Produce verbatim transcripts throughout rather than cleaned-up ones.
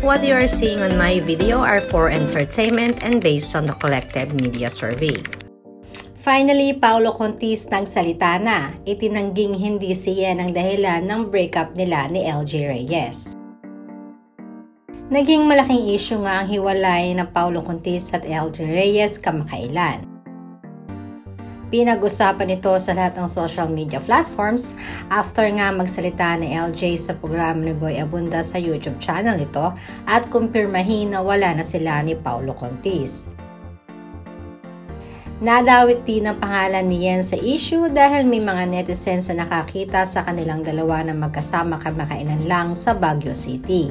What you are seeing on my video are for entertainment and based on the collected media survey. Finally, Paolo Contis nagsalita na. Itinangging hindi siya ang dahilan ng breakup nila ni L J Reyes. Naging malaking issue nga ang hiwalay ng Paolo Contis at L J Reyes kamakailan. Pinag-usapan ito sa lahat ng social media platforms after nga magsalita ni L J sa programa ni Boy Abunda sa YouTube channel nito at kumpirmahin na wala na sila ni Paolo Contis. Nadawit din ang pangalan ni Yen sa issue dahil may mga netizens na nakakita sa kanilang dalawa na magkasama kamakailan lang sa Baguio City.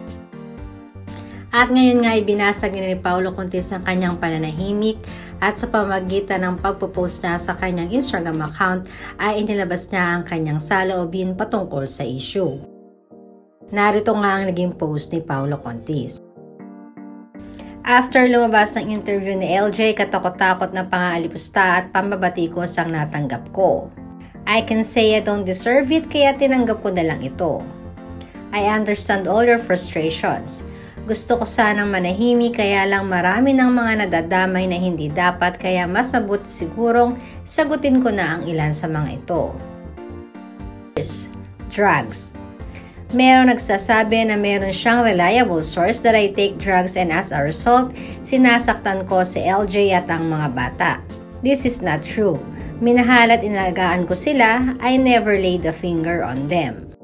At ngayon nga ibinasag ni Paolo Contis ang kanyang pananahimik at sa pamamagitan ng pagpo-post niya sa kanyang Instagram account ay inilabas niya ang kanyang saloobin patungkol sa issue. Narito nga ang naging post ni Paolo Contis. After lumabas ng interview ni L J, katakot-takot na pangaalipusta at pambabatikos ang natanggap ko. I can say I don't deserve it kaya tinanggap ko na lang ito. I understand all your frustrations. Gusto ko sanang manahimik kaya lang marami ng mga nadadamay na hindi dapat kaya mas mabuti sigurong sagutin ko na ang ilan sa mga ito. First, drugs. Meron nagsasabi na meron siyang reliable source that I take drugs and as a result, sinasaktan ko si L J at ang mga bata. This is not true. Minahal at inalagaan ko sila, I never laid a finger on them.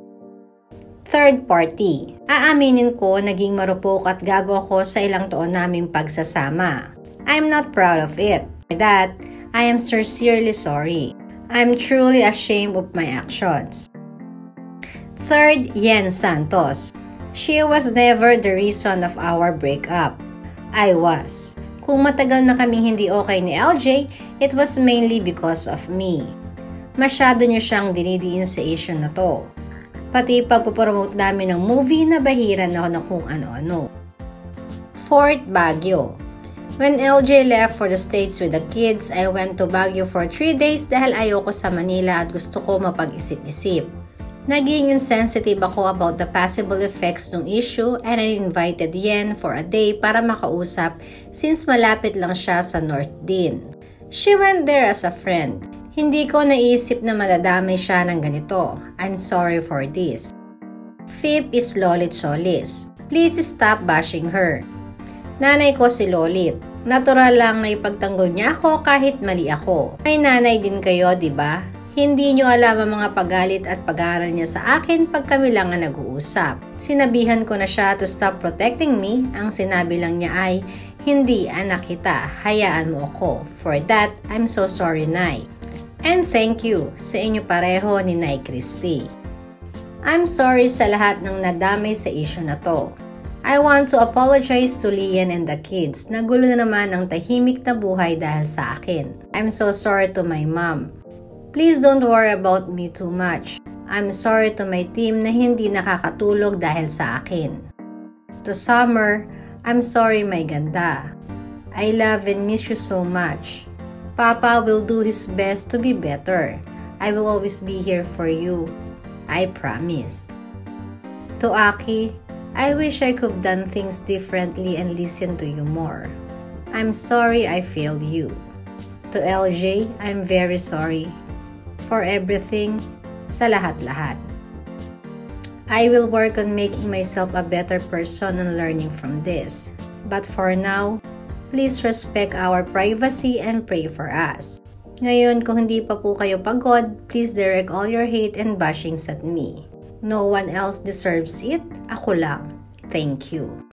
Third party. Aaminin ko naging marupok at gago ako sa ilang taon naming pagsasama. I'm not proud of it. For that, I am sincerely sorry. I'm truly ashamed of my actions. Third, Yen Santos. She was never the reason of our breakup. I was. Kung matagal na kaming hindi okay ni L J, it was mainly because of me. Masyado niyo siyang dinidiin sa issue na to. Pati pagpupromote namin ng movie na bahiran ako ng kung ano-ano. Fourth, Baguio. When L J left for the States with the kids, I went to Baguio for three days dahil ayoko sa Manila at gusto ko mapag-isip-isip. Naging insensitive ako about the possible effects ng issue and I invited Yen for a day para makausap since malapit lang siya sa North din. She went there as a friend. Hindi ko naisip na madadamay siya ng ganito. I'm sorry for this. Fifth is Lolit Solis. Please stop bashing her. Nanay ko si Lolit. Natural lang na ipagtanggol niya ako kahit mali ako. May nanay din kayo, di ba? Hindi nyo alam ang mga pagalit at pag-aaral niya sa akin pag kami lang ang nag-uusap. Sinabihan ko na siya to stop protecting me. Ang sinabi lang niya ay, hindi anak kita, hayaan mo ako. For that, I'm so sorry, Nay. And thank you sa inyo pareho ni Nay Christy. I'm sorry sa lahat ng nadamay sa issue na to. I want to apologize to Lian and the kids. Nagulo na naman ang tahimik na buhay dahil sa akin. I'm so sorry to my mom. Please don't worry about me too much. I'm sorry to my team na hindi nakakatulog dahil sa akin. To Summer, I'm sorry my ganda. I love and miss you so much. Papa will do his best to be better. I will always be here for you. I promise. To Aki, I wish I could have done things differently and listened to you more. I'm sorry I failed you. To L J, I'm very sorry. For everything, sa lahat-lahat. I will work on making myself a better person and learning from this. But for now, please respect our privacy and pray for us. Ngayon, kung hindi pa po kayo pagod, please direct all your hate and bashings at me. No one else deserves it. Ako lang. Thank you.